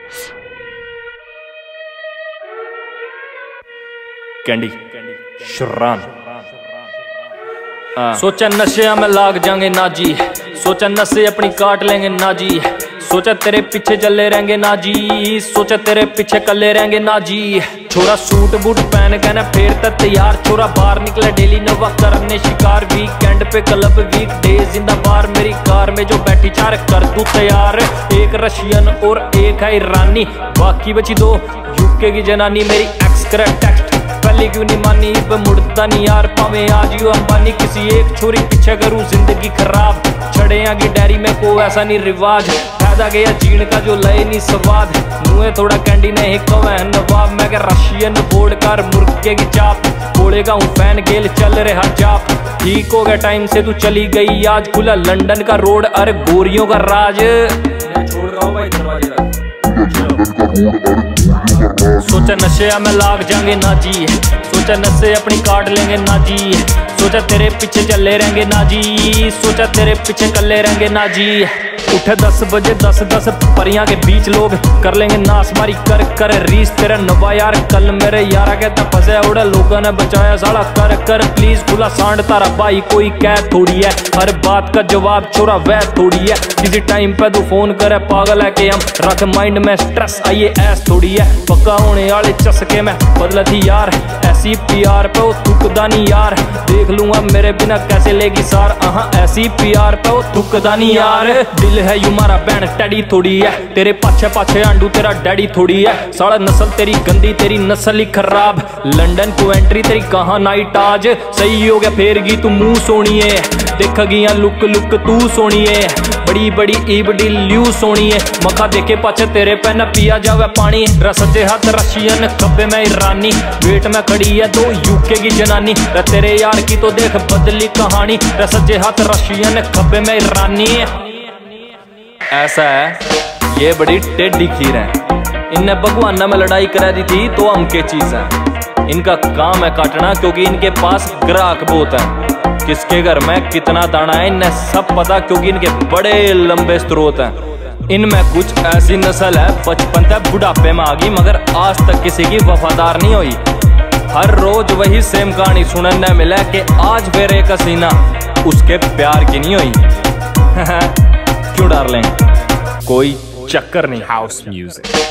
Candy Shuran सोचा नशे में लाग जाएंगे ना जी, सोचा नशे अपनी काट लेंगे ना जी, सोचा तेरे पीछे चले रहेंगे ना जी, सोचा तेरे पीछे कले रहेंगे ना जी। छोरा सूट बूट पहन के ना फिर तक तैयार, छोरा बाहर निकला डेली नवा करने शिकार, वीकेंड पे club weekdays in the bar, मेरी कार में जो बैठी चार कर दूं तैयार, एक रशियन और एक है ईरानी, बाकी बची दो यूके की जनानी। मेरी एक्स करे टेक्स्ट पहले क्यों नहीं मानी, अब मुड़ता नहीं यार पावे आज यू अंबानी, किसी एक छोरी पीछे करूँ जिंदगी खराब, छड़े आगे डायरी में को ऐसा नहीं रिवाज, फायदा गया जीण का जो लय नहीं स्वाद, मुँह थोड़ा कैंडी नहीं कवे नवाब, मैं क्या रशियन बोर्ड कार मुर्गे की चाप, बोलेगा हूँ फैन गेल चल रहा जाप, ठीक हो गया टाइम से तू चली गई आज, खुला लंदन का रोड अरे गोरियों का राज, छोड़ रहा हूँ भाई दरवाजे तक। सोचा नशे में लाग जाएंगे ना जी, सोचा नशे अपनी काट लेंगे ना जी, सोचा तेरे पीछे चले रहेंगे ना जी, सोचा तेरे पीछे कले रहेंगे ना जी। उठे 10 बजे 10 परियां के बीच लोग कर लेंगे नासमारी कर कर रीस तेरा नवा यार, कल मेरे यारा कहता फंसे उड़ा लोगों ने बचाया साला कर कर प्लीज, खुला सांड तारा भाई कोई कह थोड़ी है, हर बात का जवाब छोरा वह थोड़ी है, किसी टाइम पे तू फोन करे पागल है कि हम रख माइंड में स्ट्रेस आइए ऐस थोड़ी है, पक्का होने वाले चस्के में बदला थी यार, ऐसी प्यार पे वो थुकदा नहीं यार, देख लूंगा मेरे बिना कैसे लेगी सार, ऐसी प्यार पे वो थुकदा नहीं यार, दिल है यू मारा बहन टैडी थोड़ी है, तेरे पाछे पाछे आंडू तेरा डैडी थोड़ी है, साला नस्ल तेरी गंदी तेरी नस्ल ही खराब, लंदन को एंट्री तेरी कहाँ नाइट आज, सही हो गया फेर गी तू मुंह सोनी है, देख गया लुक लुक तू सोनी है, बड़ी बड़ी ईबडी ल्यू सोनी है, मखा देखे पाछे तेरे पे न पिया जावे पानी, सज्जे हाथ रशियन खब्बे में ईरानी, वेट में खड़ी है दो यूके की जनानी, तेरे यार की तो देख बदली कहानी, सज्जे हाथ रशियन खब्बे में ईरानी। ऐसा है ये बड़ी टेढ़ी खीर है, इनने भगवाना में लड़ाई करा दी थी तो हम के चीज है, इनका काम है काटना क्योंकि इनके पास ग्राहक बहुत है, किसके घर में कितना दाना है इन्हें सब पता क्योंकि इनके बड़े लंबे स्रोत हैं, इनमें कुछ ऐसी नस्ल है बचपन तक बुढ़ापे में आ गई मगर आज तक किसी की वफादार नहीं हुई, हर रोज वही सेम कहानी सुनने मिला कि आज फिर एक हसीना उसके प्यार की नहीं हुई। क्यों डार्लिंग कोई चक्कर नहीं। House music.